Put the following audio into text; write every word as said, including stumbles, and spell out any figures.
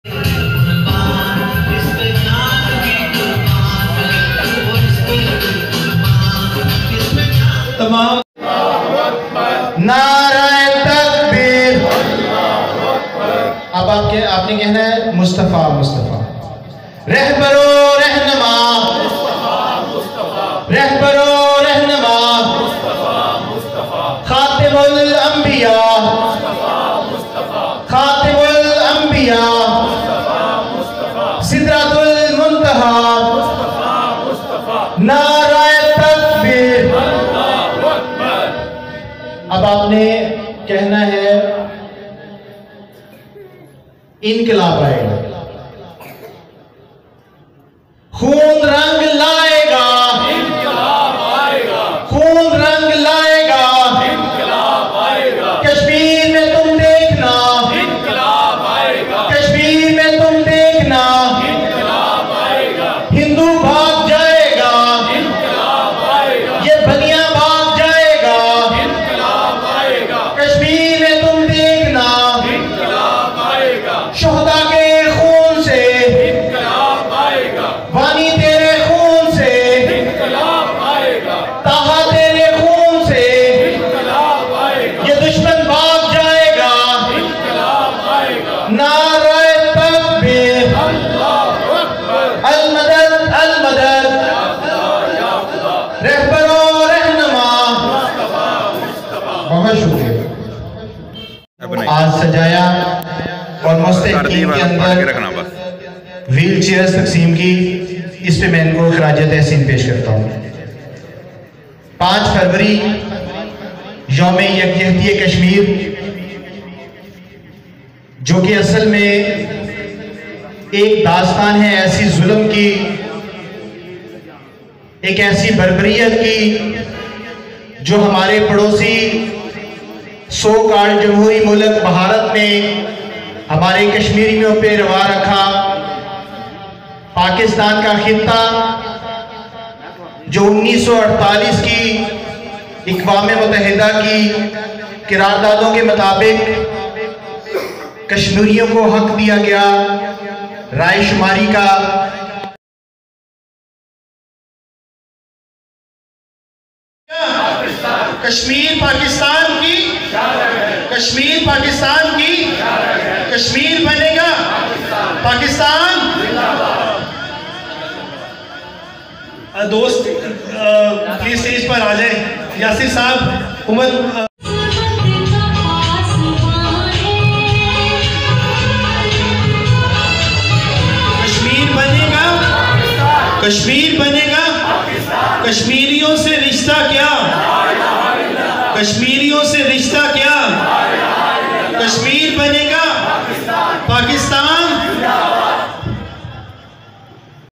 تمام نعرہ تکبیر. اب آپ کے آپ نے کہنا ہے مصطفیٰ مصطفیٰ. رہبر و رہنما رہبر و رہنما خاتم الانبیاء خاتم الانبیاء سدرۃ المنتہا نعرہ تکبیر. اب آپ نے کہنا ہے انقلاب آئے گا، خون رنگ لائے گا، انقلاب آئے گا، خون رنگ لائے گا، انقلاب آئے گا. کشمیر میں تم دیکھنا، انقلاب آئے گا. کشمیر میں تم دیکھنا، انقلاب آئے گا. ہندو بھاگ جائے گا، انقلاب آئے گا. یہ بنیا بھاگ جائے گا، انقلاب آئے گا. کشمیر میں تم دیکھنا، انقلاب آئے گا. شہداء کے خون سے انقلاب آئے گا. وانی تیرے خون سے انقلاب آئے گا. تاہا تیرے خون سے انقلاب آئے گا. یہ دشمن بھاگ جائے گا، انقلاب آئے گا. نعرہ تکبیر اللہ اکبر المدد المدد رہبر و رہنما. بہت شکریہ. آج سجایا اور مستحقین کے اندر ویل چیئرز تقسیم کی، اس پہ میں ان کو خراج تحسین پیش کرتا ہوں. پانچ فروری یوم یکجہتی کشمیر، جو کہ اصل میں ایک داستان ہے ایسی ظلم کی، ایک ایسی بربریت کی جو ہمارے پڑوسی سو کال جمہوری ملک بھارت نے ہمارے کشمیریوں پہ روا رکھا. پاکستان کا خطہ جو انیس سو اڑتالیس کی اقوام متحدہ کی قراردادوں کے مطابق کشمیریوں کو حق دیا گیا رائے شماری کا. کشمیر پاکستان کی، کشمیر پاکستان کی، کشمیر بنے گا پاکستان. دوست پلیز سٹیج پر آ جائیں. یاسر صاحب عمر کشمیر بنے گا، کشمیر بنے گا. کشمیریوں سے رشتہ کیا، کشمیریوں سے رشتہ کیا، کشمیر